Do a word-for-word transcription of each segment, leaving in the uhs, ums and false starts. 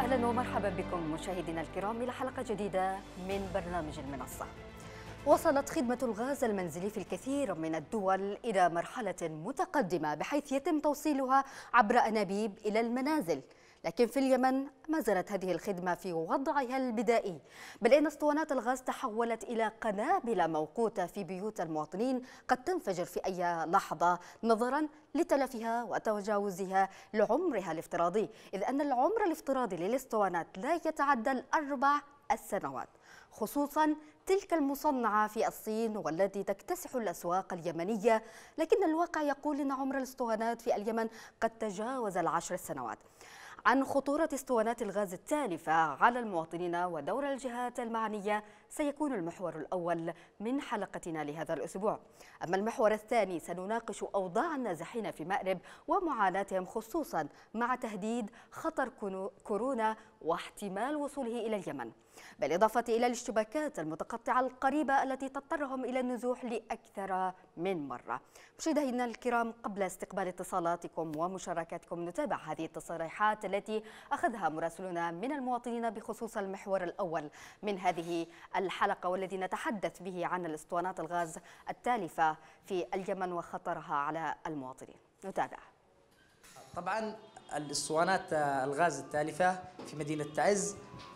أهلا ومرحبا بكم مشاهدينا الكرام إلى حلقة جديدة من برنامج المنصة. وصلت خدمة الغاز المنزلي في الكثير من الدول إلى مرحلة متقدمة بحيث يتم توصيلها عبر أنابيب إلى المنازل، لكن في اليمن ما زالت هذه الخدمة في وضعها البدائي، بل إن اسطوانات الغاز تحولت إلى قنابل موقوتة في بيوت المواطنين قد تنفجر في أي لحظة نظرا لتلفها وتجاوزها لعمرها الافتراضي، إذ أن العمر الافتراضي للاسطوانات لا يتعدى الأربع السنوات، خصوصا تلك المصنعة في الصين والتي تكتسح الأسواق اليمنية، لكن الواقع يقول أن عمر الاسطوانات في اليمن قد تجاوز العشر سنوات. عن خطورة اسطوانات الغاز التالفة على المواطنين ودور الجهات المعنية سيكون المحور الأول من حلقتنا لهذا الأسبوع. أما المحور الثاني سنناقش أوضاع النازحين في مأرب ومعاناتهم، خصوصا مع تهديد خطر كورونا واحتمال وصوله إلى اليمن، بالإضافة إلى الاشتباكات المتقطعة القريبة التي تضطرهم إلى النزوح لأكثر من مرة. مشاهدينا الكرام، قبل استقبال اتصالاتكم ومشاركاتكم نتابع هذه التصريحات التي أخذها مراسلون من المواطنين بخصوص المحور الأول من هذه الحلقة، والذي نتحدث به عن الاسطوانات الغاز التالفة في اليمن وخطرها على المواطنين. نتابع. طبعا الاسطوانات الغاز التالفة في مدينة تعز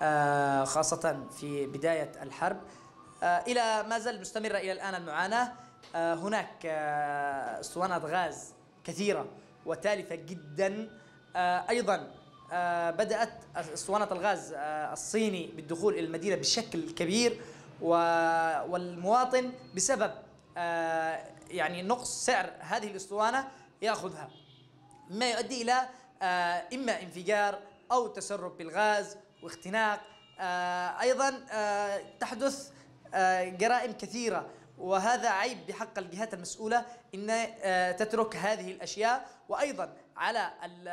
خاصة في بداية الحرب إلى ما زال مستمرة إلى الآن المعاناة. هناك اسطوانات غاز كثيرة وتالفة جدا. أيضا بدأت اسطوانات الغاز الصيني بالدخول إلى المدينة بشكل كبير، والمواطن بسبب يعني نقص سعر هذه الاسطوانة يأخذها، مما يؤدي إلى إما انفجار أو تسرب بالغاز واختناق. أيضا تحدث جرائم كثيرة، وهذا عيب بحق الجهات المسؤولة إن تترك هذه الأشياء. وأيضا على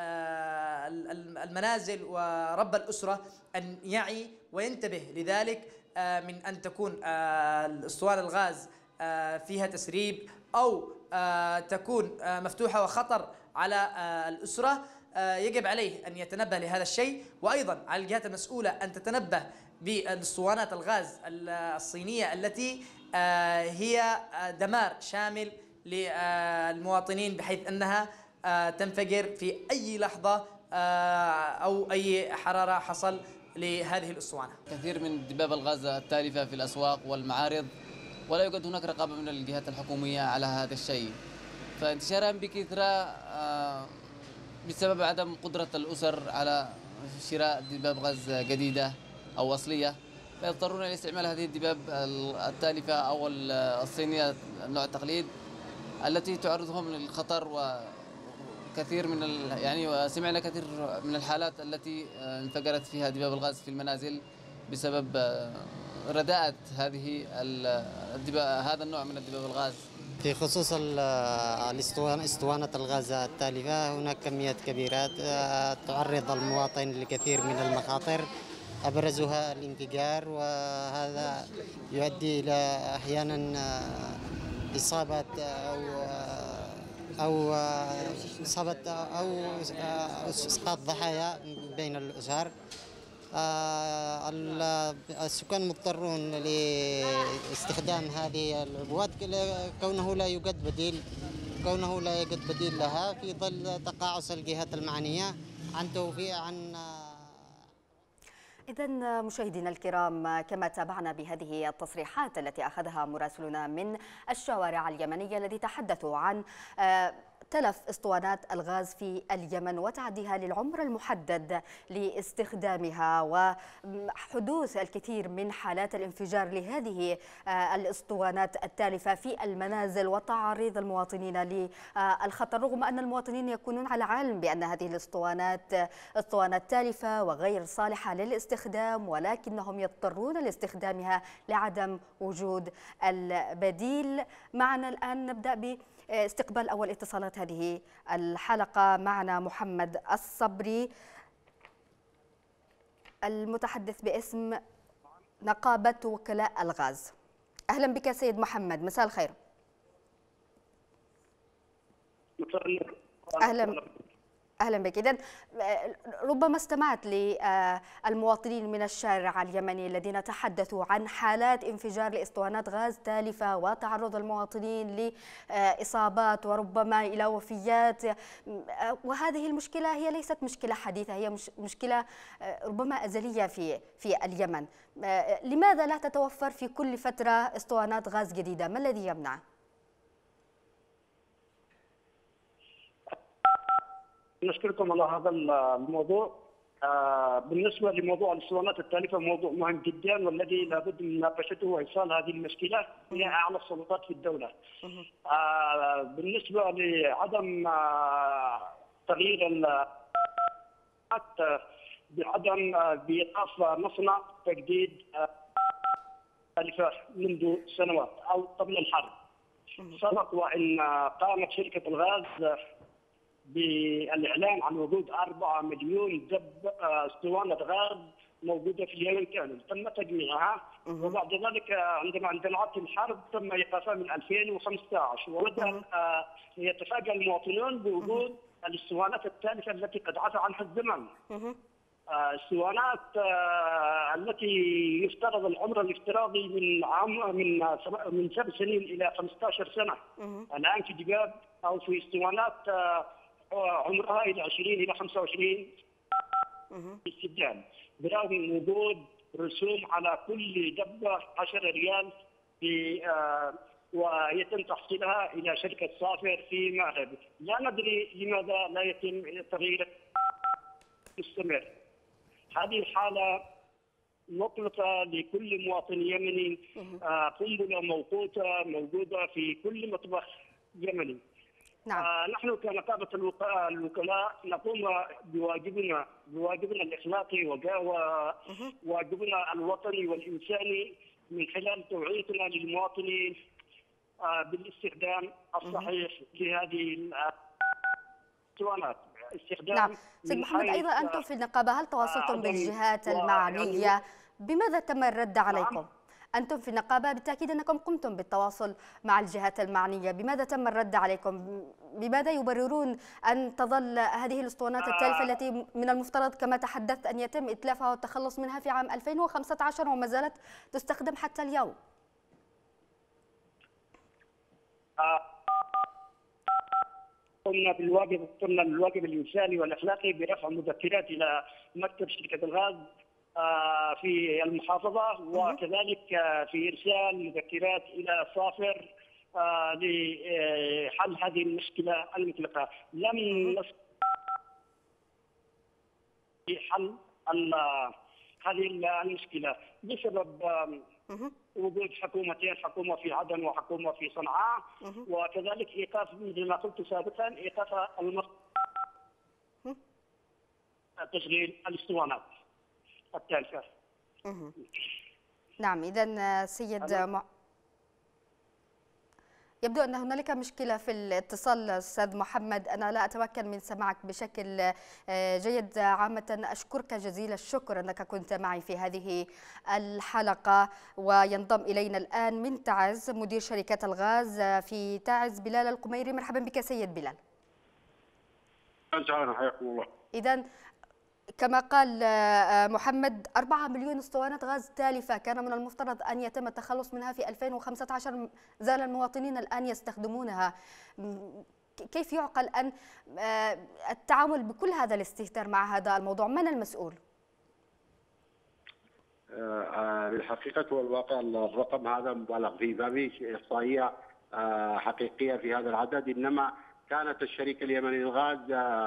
المنازل ورب الأسرة أن يعي وينتبه لذلك، من أن تكون الأسطوانة الغاز فيها تسريب أو تكون مفتوحة وخطر على الأسرة. يجب عليه أن يتنبه لهذا الشيء، وأيضا على الجهات المسؤولة أن تتنبه بالاسطوانات الغاز الصينية التي هي دمار شامل للمواطنين، بحيث أنها تنفجر في أي لحظة أو أي حرارة حصل لهذه الاسطوانة. كثير من دباب الغاز التالفة في الأسواق والمعارض، ولا يوجد هناك رقابة من الجهات الحكومية على هذا الشيء، فانتشارها بكثرة بسبب عدم قدرة الأسر على شراء دباب غاز جديدة أو أصلية، فيضطرون إلى استعمال هذه الدباب التالفة أو الصينية النوع التقليد، التي تعرضهم للخطر. وكثير من ال... يعني سمعنا كثير من الحالات التي انفجرت فيها دباب الغاز في المنازل بسبب رداءة هذه الدباب هذا النوع من الدباب الغاز. في خصوص الاسطوانة اسطوانة الغاز التالفة، هناك كميات كبيرة تعرض المواطن لكثير من المخاطر، أبرزها الانفجار، وهذا يؤدي إلى أحيانا إصابة أو أو إصابة أو إسقاط ضحايا بين الأسر. السكان مضطرون لاستخدام هذه العبوات كونه لا يوجد بديل كونه لا يوجد بديل لها، في ظل تقاعس الجهات المعنية عن توفير عن. إذن مشاهدينا الكرام، كما تابعنا بهذه التصريحات التي أخذها مراسلنا من الشوارع اليمنية الذي تحدثوا عن تلف اسطوانات الغاز في اليمن وتعديها للعمر المحدد لاستخدامها، وحدوث الكثير من حالات الانفجار لهذه الاسطوانات التالفة في المنازل وتعريض المواطنين للخطر، رغم أن المواطنين يكونون على علم بأن هذه الاسطوانات اسطوانات تالفة وغير صالحة للاستخدام، ولكنهم يضطرون لاستخدامها لعدم وجود البديل. معنا الآن نبدأ ب استقبال أول اتصالات هذه الحلقة. معنا محمد الصبري المتحدث باسم نقابة وكلاء الغاز. أهلا بك سيد محمد، مساء الخير. أهلا أهلا بك. إذن ربما استمعت للمواطنين من الشارع اليمني الذين تحدثوا عن حالات انفجار لإسطوانات غاز تالفة وتعرض المواطنين لإصابات وربما إلى وفيات، وهذه المشكلة هي ليست مشكلة حديثة، هي مشكلة ربما أزلية في في اليمن. لماذا لا تتوفر في كل فترة إسطوانات غاز جديدة؟ ما الذي يمنع؟ نشكركم على هذا الموضوع. آه بالنسبه لموضوع الاسطوانات التالفه موضوع مهم جدا، والذي لابد من مناقشته وايصال هذه المشكله الى اعلى السلطات في الدوله. آه بالنسبه لعدم آه تغيير بعدم آه بايقاف مصنع تجديد تالفه آه منذ سنوات او قبل الحرب. سبق وان قامت شركه الغاز بالإعلان عن وجود أربعة مليون دب اسطوانة غاز موجودة في اليمن كامل، تم تجميعها، وبعد ذلك عندما اندلعت الحرب تم إيقافها من ألفين وخمسة عشر، وبدأ يتفاجأ المواطنون بوجود الاسطوانات التالفة التي قد عفى عنها الزمن. اسطوانات التي يفترض العمر الافتراضي من عام من من سبع سنين إلى خمسة عشر سنة. الآن في دباب أو في اسطوانات عمرها الى عشرين الى خمسة وعشرين استبدال، برغم وجود رسوم على كل دبه عشرة ريال في آه ويتم تحصيلها الى شركه صافر في مأرب. لا ندري لماذا لا يتم تغيير مستمر. هذه الحاله مطلقه لكل مواطن يمني. آه قنبله موقوته موجوده في كل مطبخ يمني. نعم. آه نحن كنقابة الوكلاء نقوم بواجبنا بواجبنا الإخلاقي وواجبنا الوطني والإنساني من خلال توعيتنا للمواطنين آه بالاستخدام الصحيح لهذه الاسطوانات. استخدام نعم. سيد محمد، أيضا أنتم في النقابة هل تواصلتم آه بالجهات المعنية؟ بماذا تم الرد عليكم؟ نعم. أنتم في النقابة بالتأكيد أنكم قمتم بالتواصل مع الجهات المعنية، بماذا تم الرد عليكم؟ بماذا يبررون أن تظل هذه الأسطوانات التالفة التي من المفترض كما تحدثت أن يتم إتلافها والتخلص منها في عام ألفين وخمسة عشر وما زالت تستخدم حتى اليوم؟ قمنا بالواجب قمنا بالواجب الإنساني والأخلاقي برفع مذكرات إلى مكتب شركة الغاز في المحافظة، وكذلك في إرسال مذكرات إلى صافر لحل هذه المشكلة المطلقة. لم نستطع حل هذه المشكلة بسبب وجود حكومتين، حكومة في عدن وحكومة في صنعاء، وكذلك إيقاف مثل ما قلت سابقا إيقاف تشغيل الاسطوانات التالفة. نعم. إذن سيد م... يبدو أن هنالك مشكلة في الاتصال أستاذ محمد، أنا لا أتمكن من سماعك بشكل جيد. عامة أشكرك جزيل الشكر أنك كنت معي في هذه الحلقة. وينضم إلينا الآن من تعز مدير شركة الغاز في تعز بلال القميري. مرحبا بك سيد بلال. أهلا، حياكم الله. إذن كما قال محمد أربعة مليون اسطوانة غاز تالفة كان من المفترض أن يتم التخلص منها في ألفين وخمسة عشر، زال المواطنين الآن يستخدمونها. كيف يعقل أن التعامل بكل هذا الاستهتار مع هذا الموضوع؟ من المسؤول؟ بالحقيقة والواقع الرقم هذا مبالغ فيه، ما فيش إحصائية حقيقية في هذا العدد، إنما كانت الشركة اليمنية للغاز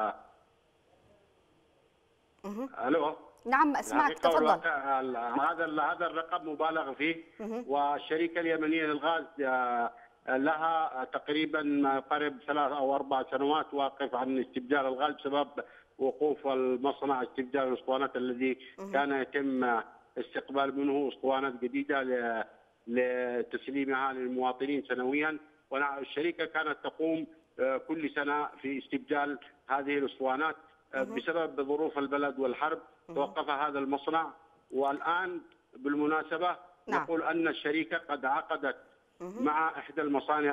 الو نعم اسمعك تفضل. هذا هذا الرقم مبالغ فيه، والشركه اليمنيه للغاز لها تقريبا قرب ثلاث او اربع سنوات واقف عن استبدال الغاز بسبب وقوف المصنع استبدال الاسطوانات الذي كان يتم استقبال منه اسطوانات جديده لتسليمها للمواطنين سنويا، والشركه كانت تقوم كل سنه في استبدال هذه الاسطوانات. بسبب ظروف البلد والحرب توقف هذا المصنع، والآن بالمناسبة نعم. نقول أن الشركة قد عقدت مع إحدى المصانع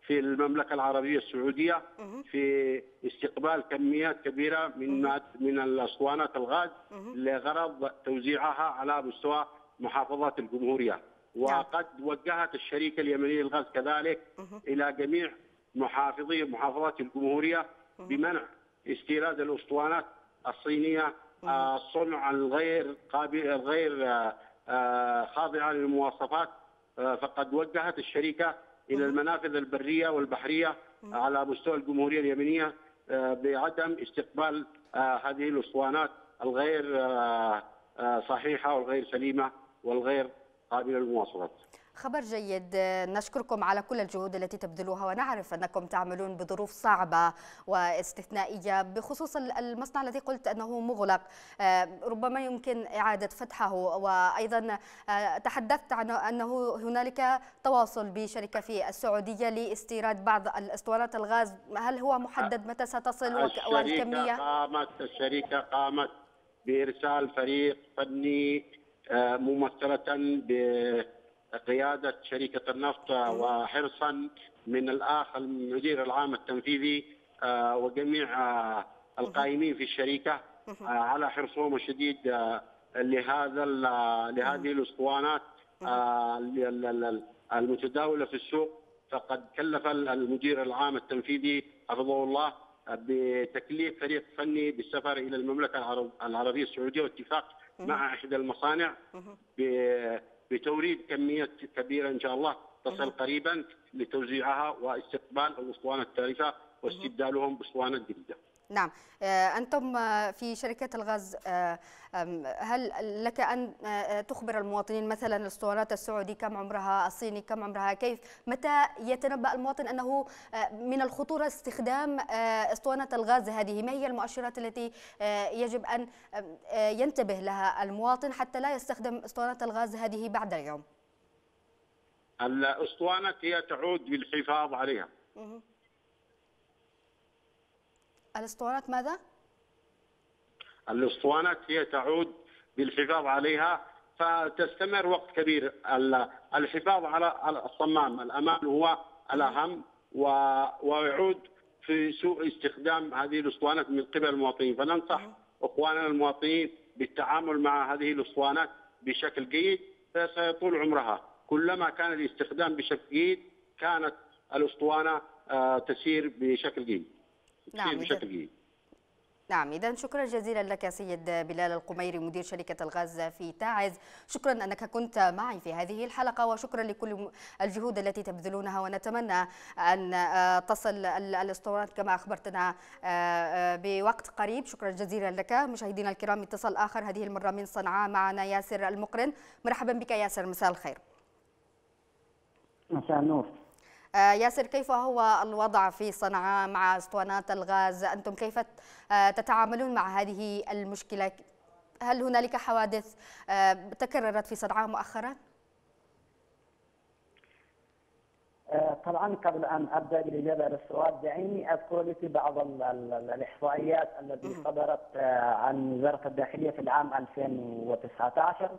في المملكة العربية السعودية في استقبال كميات كبيرة من من الأسطوانات الغاز لغرض توزيعها على مستوى محافظات الجمهورية. وقد وجهت الشركة اليمنية للغاز كذلك إلى جميع محافظي محافظات الجمهورية بمنع استيراد الأسطوانات الصينية الصنع الغير قابل الغير خاضعة للمواصفات. فقد وجهت الشركة إلى المنافذ البرية والبحرية على مستوى الجمهورية اليمنية بعدم استقبال هذه الأسطوانات الغير صحيحة والغير سليمة والغير قابلة للمواصفات. خبر جيد، نشكركم على كل الجهود التي تبذلوها، ونعرف أنكم تعملون بظروف صعبة واستثنائية بخصوص المصنع الذي قلت أنه مغلق، ربما يمكن إعادة فتحه. وأيضا تحدثت عن أنه هنالك تواصل بشركة في السعودية لاستيراد بعض الأسطوانات الغاز، هل هو محدد متى ستصل والكمية؟ قامت الشركة قامت بإرسال فريق فني ممثلة بقيادة شركة النفط وحرصا من الأخ المدير العام التنفيذي وجميع القائمين في الشركة على حرصهم الشديد لهذا لهذه الأسطوانات المتداولة في السوق. فقد كلف المدير العام التنفيذي حفظه الله بتكليف فريق فني بالسفر إلى المملكة العربية السعودية واتفاق مع إحدى المصانع بتوريد كمية كبيرة إن شاء الله تصل قريبا لتوزيعها واستقبال الأسطوانات التالفة واستبدالهم بأسطوانات جديدة. نعم، أنتم في شركة الغاز هل لك أن تخبر المواطنين مثلا الأسطوانات السعودي كم عمرها، الصيني كم عمرها، كيف متى يتنبأ المواطن أنه من الخطورة استخدام أسطوانة الغاز هذه؟ ما هي المؤشرات التي يجب أن ينتبه لها المواطن حتى لا يستخدم أسطوانة الغاز هذه بعد اليوم؟ الأسطوانات هي تعود بالحفاظ عليها. الأسطوانات ماذا؟ الأسطوانات هي تعود بالحفاظ عليها فتستمر وقت كبير. الحفاظ على الصمام الأمان هو الأهم، ويعود في سوء استخدام هذه الأسطوانات من قبل المواطنين. فننصح أخواننا المواطنين بالتعامل مع هذه الأسطوانات بشكل جيد فسيطول عمرها. كلما كان الاستخدام بشكل جيد كانت الأسطوانة تسير بشكل جيد. نعم بشكل جيد. نعم، إذا شكرا جزيلا لك سيد بلال القميري مدير شركة الغاز في تعز، شكرا أنك كنت معي في هذه الحلقة، وشكرا لكل الجهود التي تبذلونها، ونتمنى أن تصل الأسطوانات كما أخبرتنا بوقت قريب. شكرا جزيلا لك. مشاهدينا الكرام، اتصال آخر هذه المرة من صنعاء، معنا ياسر المقرن. مرحبا بك ياسر، مساء الخير. مساء النور. ياسر، كيف هو الوضع في صنعاء مع اسطوانات الغاز؟ أنتم كيف تتعاملون مع هذه المشكلة؟ هل هنالك حوادث تكررت في صنعاء مؤخرا؟ طبعا قبل أن أبدأ بالإجابة على السؤال دعيني أذكر لك بعض الإحصائيات التي صدرت عن وزارة الداخلية في العام ألفين وتسعة عشر.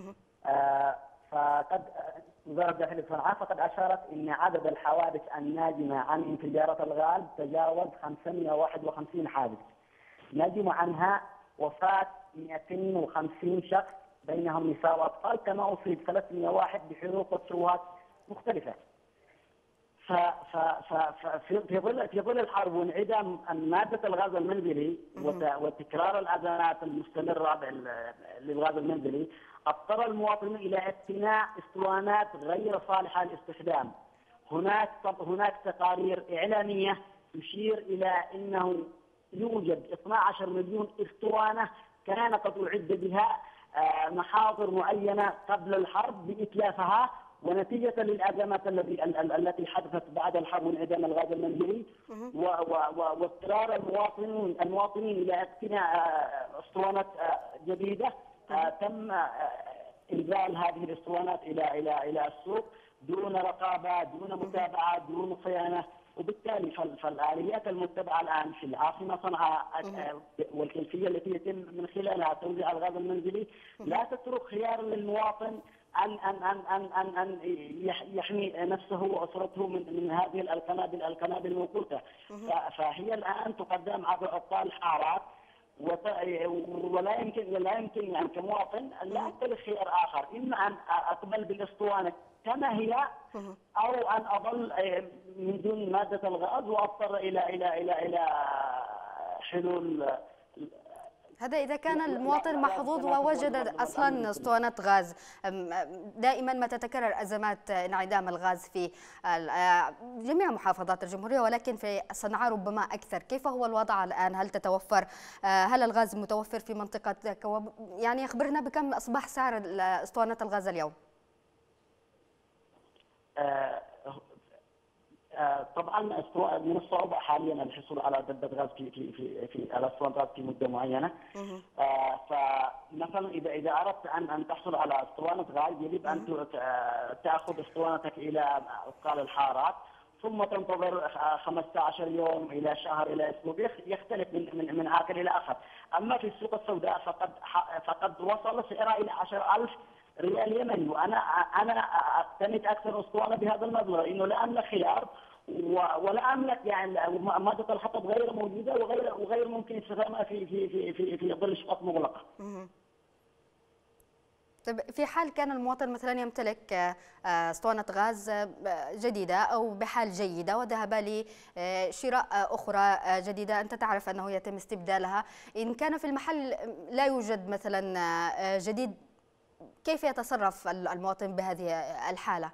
فقد وزارة الداخلية في صنعاء فقد أشارت أن عدد الحوادث الناجمة عن انفجارات الغاز تجاوز خمسمئة وواحد وخمسين حادث، نجم عنها وفاة مئتين وخمسين شخص بينهم نساء وأطفال، كما أصيب ثلاثمئة وواحد بحروق وتشوهات مختلفة. ف ف ف في ظل في ظل الحرب وانعدام مادة الغاز المنزلي وتكرار الأزمات المستمرة للغاز المنزلي، اضطر المواطنين الى اقتناء اسطوانات غير صالحه للاستخدام. هناك هناك تقارير اعلاميه تشير الى انه يوجد اثني عشر مليون اسطوانه كان قد اعد بها محاضر معينه قبل الحرب باتلافها، ونتيجه للازمات التي التي حدثت بعد الحرب وانعدام الغاز المنزلي واضطرار المواطنين المواطنين الى اقتناء اسطوانات جديده، تم إنزال هذه الأسطوانات إلى إلى إلى السوق دون رقابة، دون متابعة، دون صيانة، وبالتالي فالآليات المتبعة الآن في العاصمة صنعاء والكيفية التي يتم من خلالها توزيع الغاز المنزلي لا تترك خيار للمواطن أن أن أن أن أن أن يحمي نفسه وأسرته من من هذه القنابل القنابل الموقوتة. فهي الآن تقدم عبر أبطال حارات، ولا يمكن ولا يمكن يعني كمواطن لا أمتلك خيار آخر، إما أن أقبل بالأسطوانة كما هي أو أن أظل من دون مادة الغاز وأضطر إلى إلى إلى إلى حلول. هذا إذا كان المواطن محظوظ ووجد أصلا اسطوانة غاز. دائما ما تتكرر أزمات انعدام الغاز في جميع محافظات الجمهورية، ولكن في صنعاء ربما أكثر. كيف هو الوضع الآن؟ هل تتوفر هل الغاز متوفر في منطقة كواب؟ يعني أخبرنا بكم أصبح سعر اسطوانة الغاز اليوم؟ طبعا من الصعوبة حاليا الحصول على دبة غاز في في في في على اسطوانة غاز في مدة معينة. فمثلا إذا إذا أردت أن أن تحصل على اسطوانة غاز يجب أن تأخذ اسطوانتك إلى أبطال الحارات، ثم تنتظر خمسة عشر يوم إلى شهر إلى أسبوع، يختلف من من من آخر إلى آخر. أما في السوق السوداء فقد فقد وصل سعرها إلى عشرة آلاف ريال يمني، وأنا أنا أقتنيت أكثر اسطوانة بهذا المبلغ، إنه لا أملك خيار ولا أملك يعني مادة الحطب غير موجودة وغير وغير ممكن استخدامها في في في في في ظل شقق مغلقة. طيب في حال كان المواطن مثلا يمتلك اسطوانة غاز جديدة أو بحال جيدة وذهب لشراء أخرى جديدة، أنت تعرف أنه يتم استبدالها، إن كان في المحل لا يوجد مثلا جديد، كيف يتصرف المواطن بهذه الحالة؟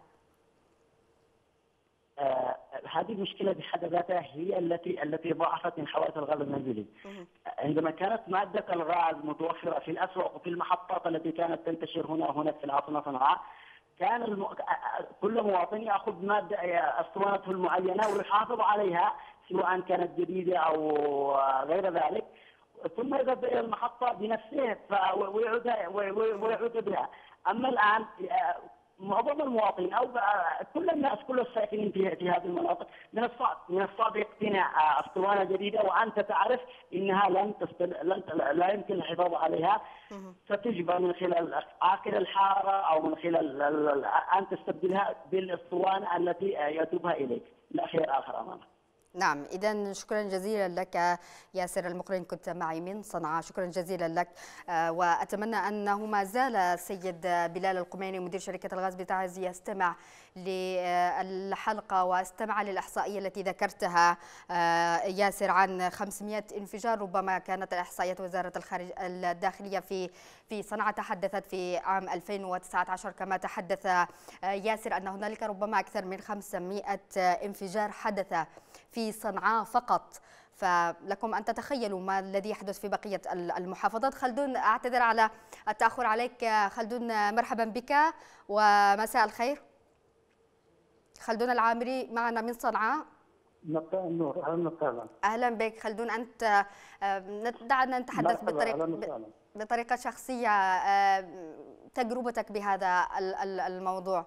آه هذه المشكلة بحد ذاتها هي التي التي ضاعفت من حوادث الغاز المنزلي. عندما كانت مادة الغاز متوفرة في الأسواق وفي المحطات التي كانت تنتشر هنا وهناك في العاصمة صنعاء، كان الم... كل مواطن يأخذ مادة اسطوانته المعينة ويحافظ عليها سواء كانت جديدة أو غير ذلك، ثم يذهب إلى المحطة بنفسه ويعود ويعود بها. أما الآن معظم المواطنين أو كل الناس كل الساكنين في في هذه المناطق من الصعب من الصعب اقتناء اسطوانة جديدة وأنت تعرف إنها لن تستل... لن لا يمكن الحفاظ عليها، فتجبر من خلال آخر الحارة أو من خلال أن تستبدلها بالاسطوانة التي يتوبها إليك، لا خير آخر أمامك. نعم، إذا شكرا جزيلا لك ياسر المقرن، كنت معي من صنعاء، شكرا جزيلا لك. وأتمنى أنه ما زال السيد بلال القميني مدير شركة الغاز بتعز يستمع للحلقة واستمع للإحصائية التي ذكرتها ياسر عن خمسمئة انفجار. ربما كانت إحصائيات وزارة الخارج الداخلية في في صنعاء تحدثت في عام ألفين وتسعة عشر كما تحدث ياسر أن هنالك ربما أكثر من خمسمئة انفجار حدث في صنعاء فقط، فلكم أن تتخيلوا ما الذي يحدث في بقية المحافظات. خلدون، أعتذر على التأخر عليك. خلدون مرحبا بك ومساء الخير. خلدون العامري معنا من صنعاء. مساء النور، أهلا وسهلا. أهلا بك خلدون. أنت دعنا نتحدث بطريقة بطريقة شخصية تجربتك بهذا الموضوع.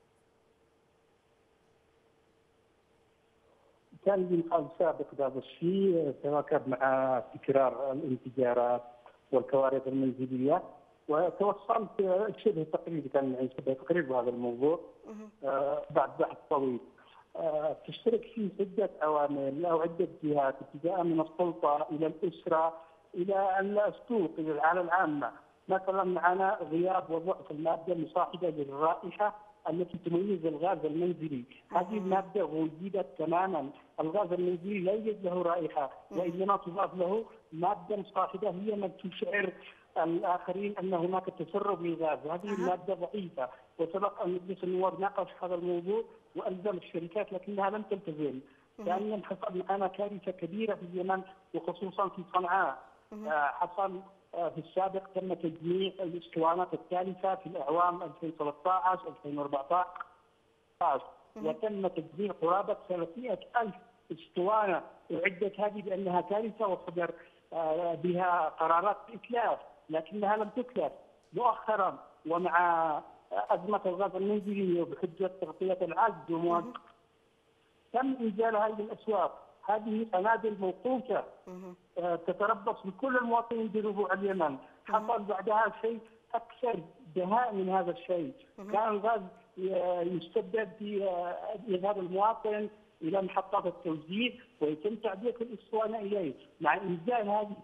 كان لي مقال سابق بهذا الشيء، تواكب مع تكرار الانفجارات والكوارث المنزليه، وتوصلت شبه تقريبا كان معي شبه تقرير بهذا الموضوع آه بعد بحث طويل. آه تشترك فيه عده عوامل او عده جهات، ابتداء من السلطه الى الاسره الى السوق الى العالم العامه. مثلا معنا غياب وضعف الماده المصاحبه للرائحه التي تميز الغاز المنزلي، هذه المادة وجدت تماما، الغاز المنزلي لا يوجد له رائحة وإنما تضاف له مادة مصاحبة هي من تشعر الآخرين أن هناك تسرب للغاز، هذه المادة ضعيفة، وسبق أن مجلس النواب ناقش هذا الموضوع وألزم الشركات لكنها لم تلتزم، لأن حصل معنا كارثة كبيرة في اليمن وخصوصا في صنعاء. حصل في السابق تم تجميع الاسطوانات الثالثة في الأعوام ألفين وثلاثة عشر ألفين وأربعة عشر، وتم تجميع قرابة ثلاثمئة ألف اسطوانة، وعدت هذه بأنها كارثة وصدر بها قرارات إتلاف، لكنها لم تتلف. مؤخرا ومع أزمة الغاز المنزلي وبحجة تغطية العجز ومواد تم إنزالها إلى الأسواق. هذه قنابل موقوتة تتربص بكل المواطنين بربوع اليمن. حصل بعدها شيء أكثر دهاء من هذا الشيء. كان الغاز يستبدل في يذهب المواطن الى محطات التوزيع ويتم تعبئه الاسطوانه اليه. مع انزال هذه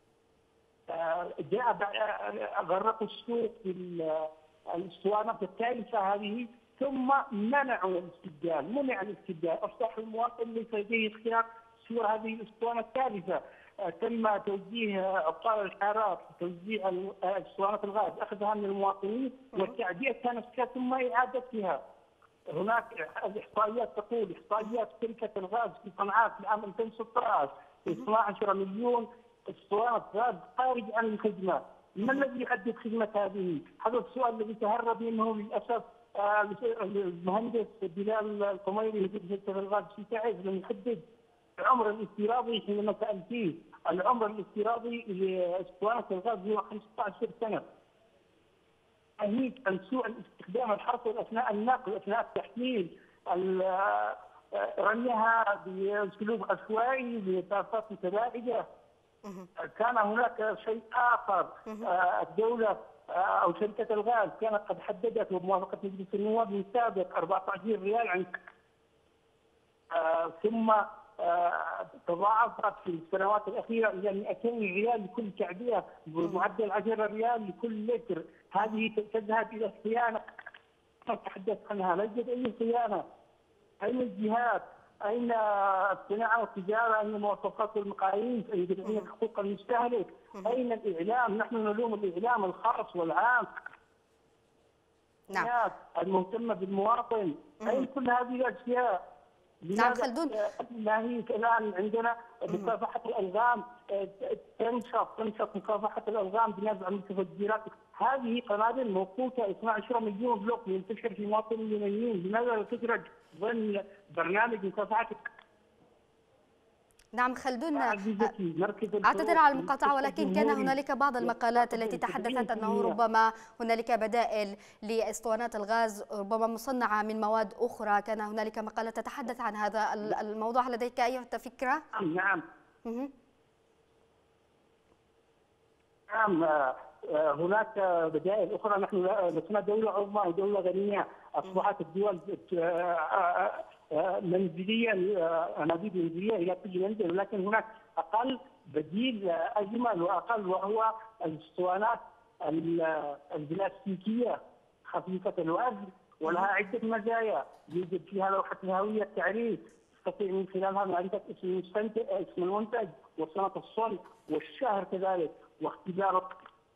جاء غرقوا السوق بالاسطوانات التالفه هذه، ثم منعوا الاستبدال، منع الاستبدال، اصبح المواطن ليس لديه اختيار سوى هذه الاسطوانه التالفه. تم توجيه ابطال الحارات توزيع اسطوانات الغاز، اخذها من المواطنين وتعبئتها نفسها ثم اعادتها. هناك الاحصائيات تقول احصائيات شركه الغاز في صنعاء في العام ألفين وستة عشر اثني عشر مليون اسطوانه غاز خارج عن الخدمه. ما الذي يحدد خدمه هذه؟ هذا السؤال الذي تهرب منه للاسف المهندس بلال القميري مدير شركه الغاز في تعز لم يحدد العمر الافتراضي حينما سال فيه. العمر الافتراضي لاسطوانه الغاز هو خمسة عشر سنه. ناهيك عن سوء الاستخدام الحاصل اثناء النقل، اثناء التحميل، رميها باسلوب عشوائي بمسافات متباعده. كان هناك شيء اخر، الدوله او شركه الغاز كانت قد حددت بموافقه مجلس النواب من سابق أربعة عشر ريال عن ثم تضاعفت في السنوات الاخيره الى مئتين ريال لكل تعبئه بمعدل عشرة ريال لكل لتر. هذه تذهب الى الصيانه نتحدث عنها، لا يوجد اي صيانه. اين الجهات؟ اين الصناعه والتجاره؟ اين المواصفات والمقاييس؟ اين حقوق المستهلك؟ اين الاعلام؟ نحن نلوم الاعلام الخاص والعام. نعم. المهتمه بالمواطن، اين كل هذه الاشياء؟ نعم خلدون. ناهيك الان عندنا مكافحه الالغام، تنشط تنشط مكافحه الالغام بنزع المتفجرات. هذه قنابل موقوته اثني عشر مليون بلوك ينتشر في مواطنين اليمنيين، لماذا لا تدرج ضمن برنامج مكافحه؟ نعم خلدون، أعتذر على المقاطعة، ولكن كان هنالك بعض المقالات التي تحدثت أنه ربما هنالك بدائل لأسطوانات الغاز ربما مصنعة من مواد أخرى. كان هنالك مقالة تتحدث عن هذا الموضوع، لديك أي فكرة؟ نعم نعم هناك بدائل أخرى. نحن لسنا دولة عظمى ودولة غنية، أصبحت الدول منزليا، انابيب منزليه الى كل منزل، ولكن هناك اقل بديل اجمل واقل، وهو الاسطوانات البلاستيكيه خفيفه الوزن ولها عده مزايا. يوجد فيها لوحه الهويه التعريف، تستطيع من خلالها معرفه اسم المستنتج، اسم المنتج وسنه الصنع والشهر كذلك، واختبار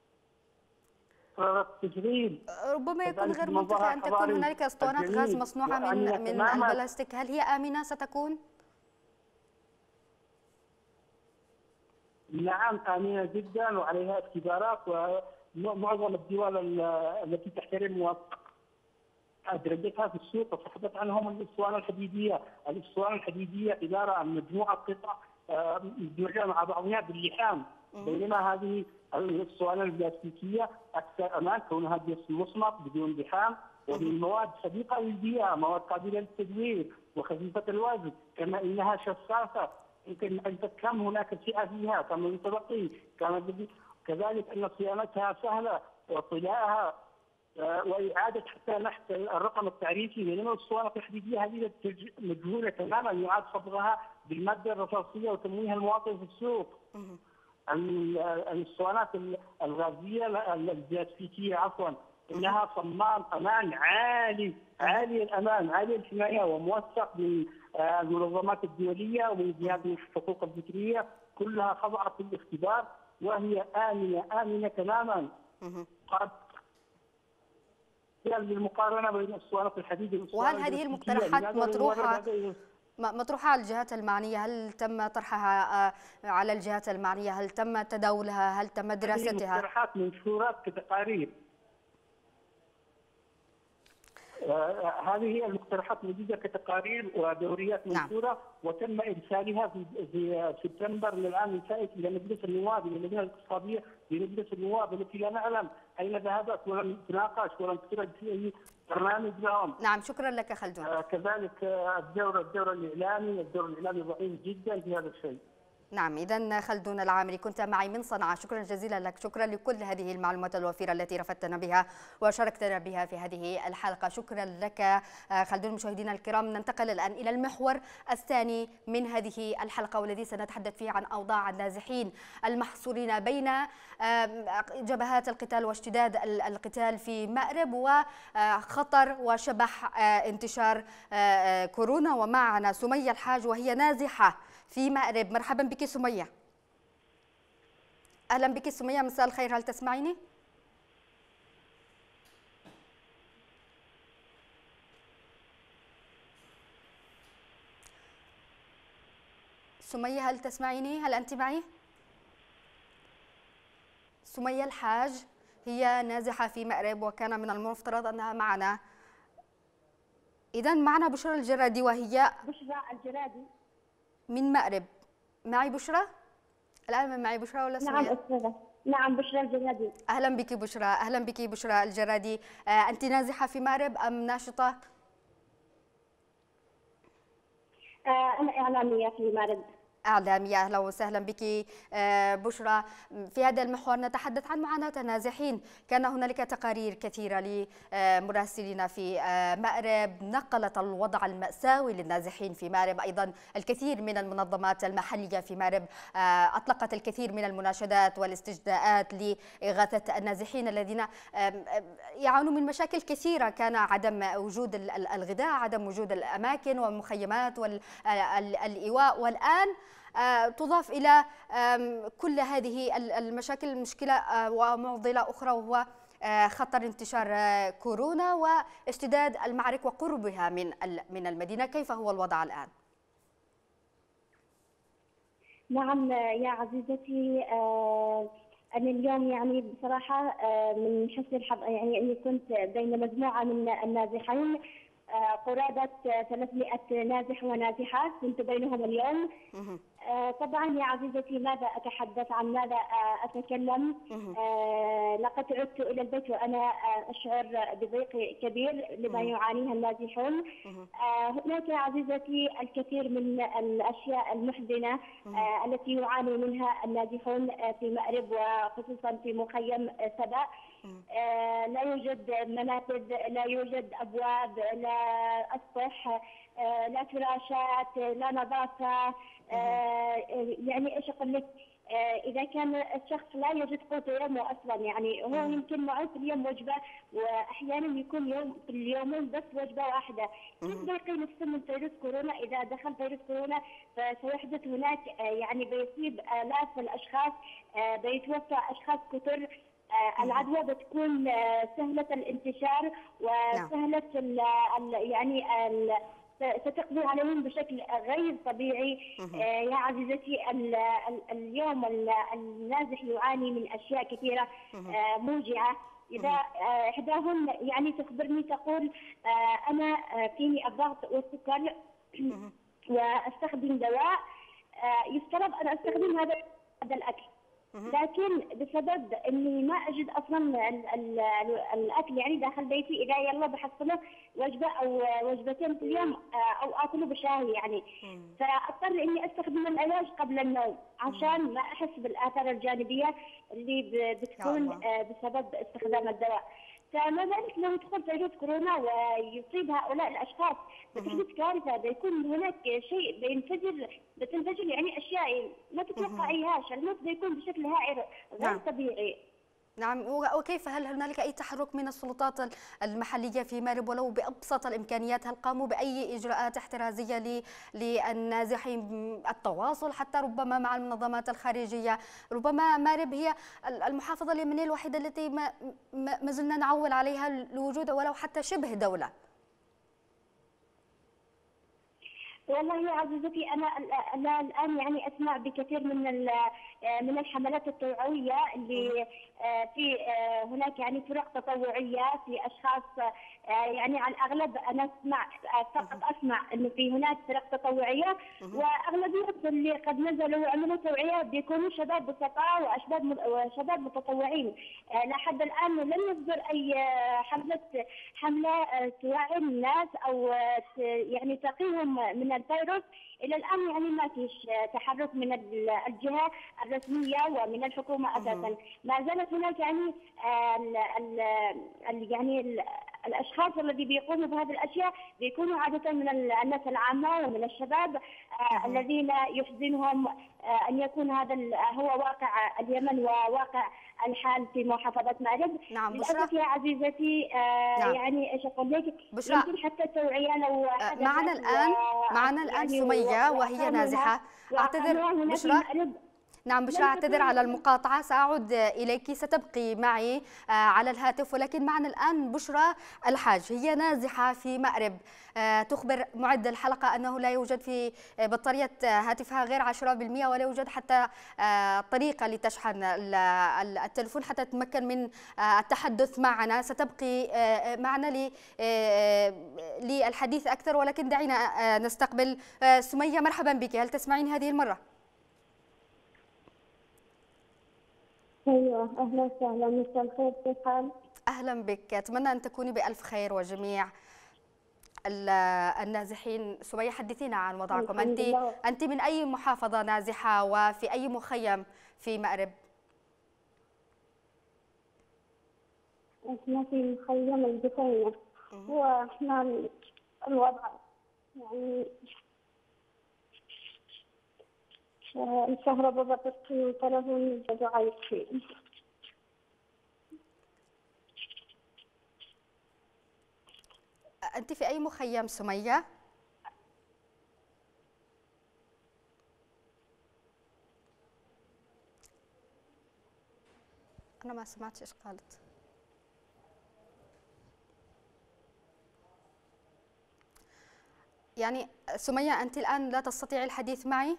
التشغيل. ربما يكون غير منطقي ان تكون هنالك اسطوانات غاز مصنوعه من من البلاستيك، هل هي امنه ستكون؟ نعم آمنة جدا وعليها اختبارات، ومعظم الدول التي تحترم درجتها في السوق وسحبت عنهم الاسطوانه الحديديه. الاسطوانه الحديديه عباره عن مجموعه قطع مدمجه مع بعضها باللحام، بينما هذه الاسطوانه البلاستيكيه اكثر امان كونها جسم مصمت بدون لحام ومن مواد صديقه للبيئه، مواد قابله للتدوير وخفيفه الوزن، كما انها شفافه يمكن معرفه كم هناك فئه فيها، كم المتبقي، كذلك ان صيانتها سهله وطلاءها واعاده حتى نحت الرقم التعريفي، بينما الاسطوانه الحديديه هذه مجهوله تماما، يعاد صبغها بالماده الرصاصيه وتمويها المواطن في السوق. الاسطوانات الغازيه البلاستيكيه عفوا انها صمام امان عالي عالي الامان عالي الحمايه وموثق بالمنظمات الدوليه ومن جهات الحقوق الفكريه، كلها خضعت للاختبار وهي امنه امنه تماما. قد بالمقارنه بين اسطوانه الحديد والاسطوانه وهل هذه المقترحات مطروحه مطروحة على الجهات المعنية؟ هل تم طرحها على الجهات المعنية؟ هل تم تداولها؟ هل تم دراستها؟ هذه المقترحات منشورات كتقارير. آه هذه المقترحات موجودة كتقارير ودوريات منشورة. نعم. وتم إرسالها في في سبتمبر للعام الفائت إلى مجلس النواب، إلى اللجنة الاقتصادية لمجلس النواب، التي لا نعلم أين ذهبت ولم تناقش ولم تدرج في أي برنامج لهم. نعم شكرا لك خلدون. آه كذلك آه الدور الدور الإعلامي، الدور الإعلامي ضعيف جدا في هذا الشيء. نعم، إذا خلدون العامري كنت معي من صنعاء، شكرا جزيلا لك، شكرا لكل هذه المعلومات الوفيرة التي رفدتنا بها وشاركتنا بها في هذه الحلقة. شكرا لك خلدون. مشاهدينا الكرام، ننتقل الآن إلى المحور الثاني من هذه الحلقة، والذي سنتحدث فيه عن أوضاع النازحين المحصورين بين جبهات القتال واشتداد القتال في مأرب وخطر وشبح انتشار كورونا. ومعنا سمية الحاج وهي نازحة في مأرب. مرحبا بك سمية. أهلا بك سمية، مساء الخير، هل تسمعيني؟ سمية هل تسمعيني؟ هل أنت معي؟ سمية الحاج هي نازحة في مأرب وكان من المفترض أنها معنا. إذا معنا بشرى الجرادي وهي بشرى الجرادي من مأرب. معي بشرى؟ الآن معي بشرى ولا سمية؟ نعم أستاذة، نعم بشرى الجرادي. أهلا بك بشرى، أهلا بك بشرى الجرادي. آه، أنت نازحة في مأرب أم ناشطة؟ آه، أنا إعلامية في مأرب. إعلامية، أهلا وسهلا بك بشرى. في هذا المحور نتحدث عن معاناة النازحين. كان هنالك تقارير كثيرة لمراسلين في مأرب نقلت الوضع المأساوي للنازحين في مأرب. أيضا الكثير من المنظمات المحلية في مأرب أطلقت الكثير من المناشدات والاستجداءات لإغاثة النازحين الذين يعانون من مشاكل كثيرة. كان عدم وجود الغذاء، عدم وجود الأماكن والمخيمات والإيواء، والآن تضاف إلى كل هذه المشاكل مشكلة ومعضلة أخرى، وهو خطر انتشار كورونا واشتداد المعارك وقربها من من المدينة. كيف هو الوضع الآن؟ نعم يا عزيزتي، أنا اليوم يعني بصراحة من حسن الحظ يعني أني كنت بين مجموعة من النازحين، قرابة ثلاثمئة نازح ونازحات كنت بينهم اليوم. طبعا يا عزيزتي ماذا أتحدث، عن ماذا أتكلم؟ لقد عدت إلى البيت وأنا أشعر بضيق كبير لما يعانيه النازحون. هناك يا عزيزتي الكثير من الأشياء المحزنة التي يعاني منها النازحون في مأرب وخصوصا في مخيم سبأ. لا يوجد منافذ، لا يوجد أبواب، لا أسطح، لا فراشات، لا نظافة. يعني ايش اقول لك، اذا كان الشخص لا يجد قوت يومه اصلا، يعني هو يمكن معه في اليوم وجبه واحيانا يكون يوم في اليومين بس وجبه واحده. كيف بيقي نفسه من فيروس كورونا؟ اذا دخل فيروس كورونا فسيحدث هناك يعني بيصيب الاف الاشخاص، بيتوفى اشخاص كثر. العدوى بتكون سهله الانتشار وسهله ال يعني ال ستقضي عليهم بشكل غير طبيعي. آه يا عزيزتي، ال ال اليوم النازح يعاني من أشياء كثيرة آه موجعة. إذا آه إحداهم يعني تخبرني تقول آه أنا آه فيني الضغط والسكر وأستخدم دواء، آه يفترض أن أستخدم هذا الأكل، لكن بسبب اني ما اجد اصلا ال ال الاكل يعني داخل بيتي، اذا يلا بحصله وجبه او وجبتين في اليوم او اكله بشاي يعني، فاضطر اني استخدم العلاج قبل النوم عشان ما احس بالاثار الجانبيه اللي بتكون بسبب استخدام الدواء. فما بالك لو يدخل فيروس كورونا ويصيب هؤلاء الاشخاص، بتحدث كارثه، بيكون هناك شيء بينفجر بتنفجر يعني اشياء ما تتوقعيهاش، الموت بيكون بشكل هائل غير طبيعي. نعم، وكيف، هل هنالك أي تحرك من السلطات المحلية في مأرب ولو بأبسط الإمكانيات؟ هل قاموا بأي إجراءات احترازية للنازحين؟ التواصل حتى ربما مع المنظمات الخارجية؟ ربما مأرب هي المحافظة اليمنية الوحيدة التي ما, ما زلنا نعول عليها لوجود ولو حتى شبه دولة. والله يا عزيزتي، انا الان يعني اسمع بكثير من من الحملات التوعويه اللي في هناك يعني فرق تطوعيه، في اشخاص يعني على الاغلب انا اسمع فقط اسمع انه في هناك فرق تطوعيه، واغلبيه اللي قد نزلوا وعملوا توعيه بيكونوا شباب بسطاء وشباب وشباب متطوعين. لحد الان لم يصدر اي حمله حمله توعي الناس او يعني تقيهم من الفيروس. الى الان يعني ما فيش تحرك من الجهه الرسميه ومن الحكومه اساسا. ما زالت هناك يعني ال ال يعني ال الاشخاص الذي بيقوموا بهذه الاشياء بيكونوا عاده من الناس العامه ومن الشباب آه الذين يحزنهم آه ان يكون هذا هو واقع اليمن وواقع الحال في محافظه مأرب. نعم للاسف يا عزيزتي آه نعم. يعني ايش اقول لك، يمكن حتى التوعيه لو آه معنا الان معنا الان يعني سميه وهي نازحه. اعتذر بشرى. نعم بشرى، أعتذر على المقاطعة، سأعود إليك، ستبقي معي على الهاتف، ولكن معنا الآن بشرى الحاج، هي نازحة في مأرب. تخبر معد الحلقة أنه لا يوجد في بطارية هاتفها غير عشرة بالمئة، ولا يوجد حتى طريقة لتشحن التلفون حتى تتمكن من التحدث معنا. ستبقي معنا للحديث أكثر، ولكن دعينا نستقبل سمية. مرحبا بك، هل تسمعين هذه المرة؟ ايوه اهلا وسهلا، مساء الخير، كيف حالك؟ اهلا بك، اتمنى ان تكوني بالف خير وجميع النازحين. سمية، حدثينا عن وضعكم. انت انت من اي محافظه نازحه وفي اي مخيم في مأرب؟ احنا في مخيم الجفينة. واحنا الوضع يعني الكهرباء بطت وتلفون ضعيف فيه. أنت في أي مخيم سمية؟ أنا ما سمعت إيش قالت. يعني سمية أنت الآن لا تستطيعي الحديث معي؟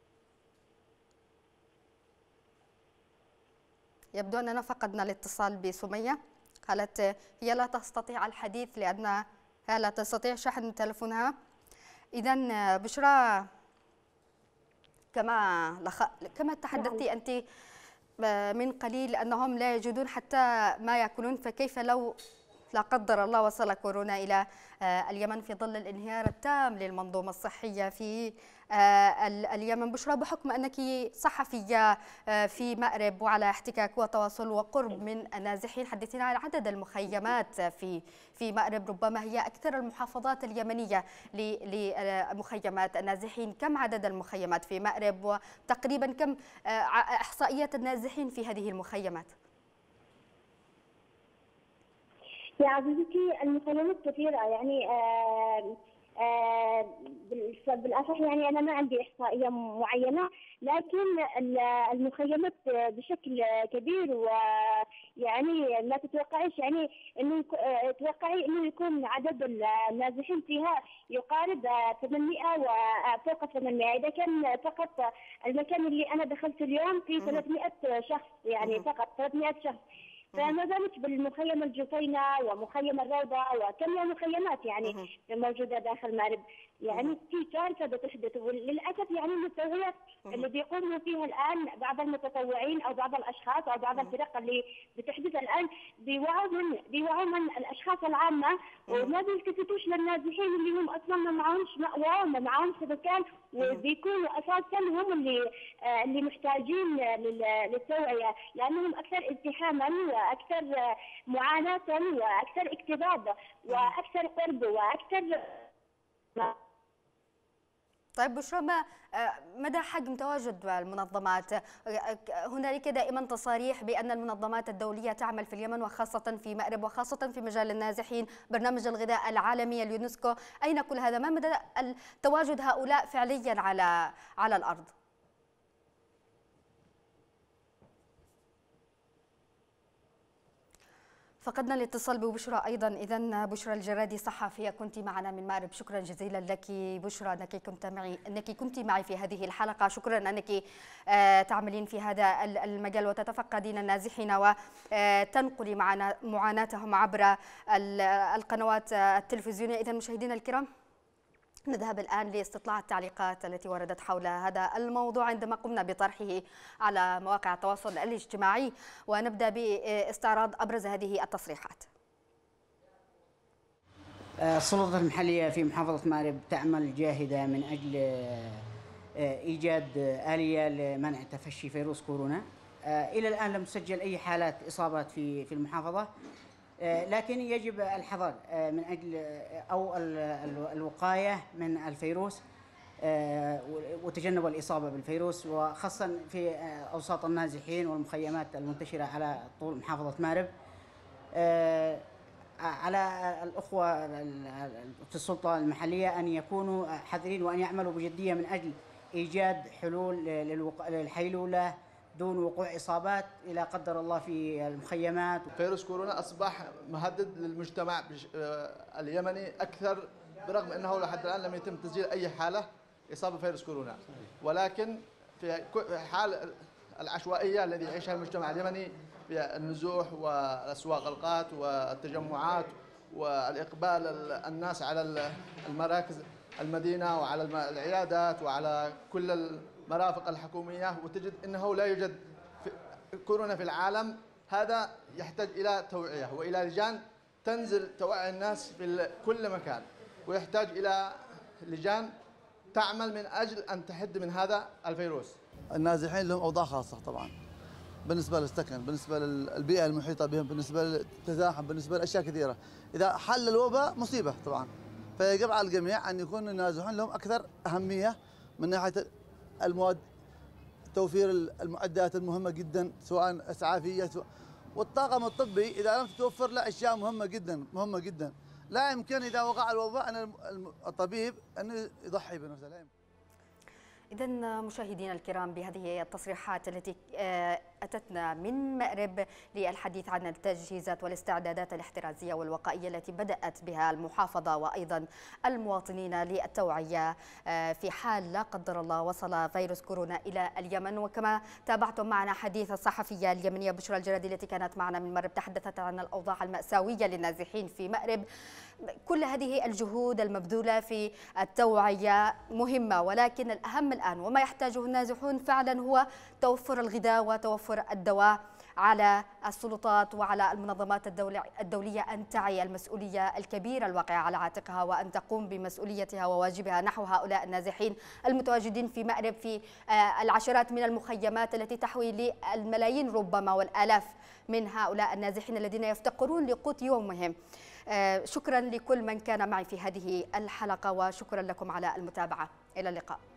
يبدو أننا فقدنا الاتصال بسمية. قالت هي لا تستطيع الحديث لأنها لا تستطيع شحن تلفونها. إذن بشرى، كما لخ... كما تحدثتي أنت من قليل أنهم لا يجدون حتى ما يأكلون، فكيف لو لا قدر الله وصل كورونا إلى اليمن في ظل الانهيار التام للمنظومة الصحية في اليمن؟ بشرى، بحكم أنك صحفية في مأرب وعلى احتكاك وتواصل وقرب من النازحين، حدثينا عن عدد المخيمات في في مأرب، ربما هي أكثر المحافظات اليمنية لمخيمات النازحين. كم عدد المخيمات في مأرب، وتقريبا كم إحصائيات النازحين في هذه المخيمات؟ يا عزيزتي المخيمات كثيرة، يعني آه آه بالأصح يعني أنا ما عندي إحصائية معينة، لكن المخيمات بشكل كبير، ويعني ما تتوقعيش يعني إنه توقعي إنه يكون عدد النازحين فيها يقارب ثمانمئة وفوق ثمانمئة. إذا كان فقط المكان اللي أنا دخلت اليوم فيه ثلاثمئة شخص، يعني فقط ثلاثمئة شخص. فما زالت بالمخيم الجفينة ومخيم الروضة وكم مخيمات يعني موجودة داخل مأرب. يعني في كارثة بتحدث، وللأسف يعني التوعية اللي بيقوموا فيها الآن بعض المتطوعين أو بعض الأشخاص أو بعض الفرق اللي بتحدث الآن بيوعوا من بيوعوا من الأشخاص العامة، وما بيلتفتوش للنازحين اللي هم أصلا ما معهمش مأوى وما معهمش مكان، وبيكونوا أساسا هم اللي آه اللي محتاجين للتوعية، لأنهم أكثر ازدحاما وأكثر معاناة وأكثر اكتظاظ وأكثر قرب وأكثر. طيب بشرى، ما مدى حجم تواجد المنظمات؟ هنالك دائما تصاريح بأن المنظمات الدولية تعمل في اليمن وخاصة في مأرب وخاصة في مجال النازحين، برنامج الغذاء العالمي، اليونسكو، أين كل هذا؟ ما مدى تواجد هؤلاء فعليا على على الأرض؟ فقدنا الاتصال ببشرى أيضا. إذن بشرى الجرادي صحفية كنت معنا من مأرب، شكرا جزيلا لك بشرى أنك كنت معي أنك كنت معي في هذه الحلقة. شكرا أنك تعملين في هذا المجال وتتفقدين النازحين وتنقلي معنا معاناتهم عبر القنوات التلفزيونية. إذن مشاهدينا الكرام، نذهب الآن لاستطلاع التعليقات التي وردت حول هذا الموضوع عندما قمنا بطرحه على مواقع التواصل الاجتماعي، ونبدأ باستعراض أبرز هذه التصريحات. السلطات المحلية في محافظة مأرب تعمل جاهدة من أجل إيجاد آلية لمنع تفشي فيروس كورونا. إلى الآن لم تسجل أي حالات إصابات في في المحافظة، لكن يجب الحذر من أجل أو الوقاية من الفيروس وتجنب الإصابة بالفيروس، وخاصة في أوساط النازحين والمخيمات المنتشرة على طول محافظة مأرب. على الأخوة في السلطة المحلية أن يكونوا حذرين وأن يعملوا بجدية من أجل إيجاد حلول للحيلولة دون وقوع إصابات إلى قدر الله في المخيمات. فيروس كورونا أصبح مهدد للمجتمع اليمني أكثر، برغم أنه لحد الآن لم يتم تسجيل أي حالة إصابة بفيروس كورونا، ولكن في حال العشوائية الذي يعيشها المجتمع اليمني في النزوح والأسواق القات والتجمعات والإقبال الناس على المراكز المدينة وعلى العيادات وعلى كل المرافق الحكومية، وتجد أنه لا يوجد كورونا في العالم. هذا يحتاج إلى توعية وإلى لجان تنزل توعي الناس في كل مكان، ويحتاج إلى لجان تعمل من أجل أن تحد من هذا الفيروس. النازحين لهم أوضاع خاصة طبعا، بالنسبة للسكن، بالنسبة للبيئة المحيطة بهم، بالنسبة للتزاحم، بالنسبة لأشياء كثيرة. إذا حل الوباء مصيبة طبعا، فيجب على الجميع أن يكون النازحون لهم أكثر أهمية من ناحية المواد، توفير المعدات المهمة جدا سواء إسعافية والطاقم الطبي. إذا لم تتوفر له أشياء مهمة جدا مهمة جدا، لا يمكن إذا وقع الوباء أن الطبيب أن يضحي بنفسه، لا يمكن. إذن مشاهدينا الكرام، بهذه التصريحات التي أتتنا من مأرب للحديث عن التجهيزات والاستعدادات الاحترازية والوقائية التي بدأت بها المحافظة وأيضا المواطنين للتوعية في حال لا قدر الله وصل فيروس كورونا إلى اليمن. وكما تابعتم معنا حديث الصحفية اليمنية بشرى الجرادي التي كانت معنا من مأرب، تحدثت عن الأوضاع المأساوية للنازحين في مأرب. كل هذه الجهود المبذولة في التوعية مهمة، ولكن الأهم الآن وما يحتاجه النازحون فعلا هو توفر الغذاء وتوفر الدواء. على السلطات وعلى المنظمات الدولية أن تعي المسؤولية الكبيرة الواقعة على عاتقها، وأن تقوم بمسؤوليتها وواجبها نحو هؤلاء النازحين المتواجدين في مأرب في العشرات من المخيمات التي تحوي للملايين ربما والآلاف من هؤلاء النازحين الذين يفتقرون لقوت يومهم. شكرا لكل من كان معي في هذه الحلقة، وشكرا لكم على المتابعة. إلى اللقاء.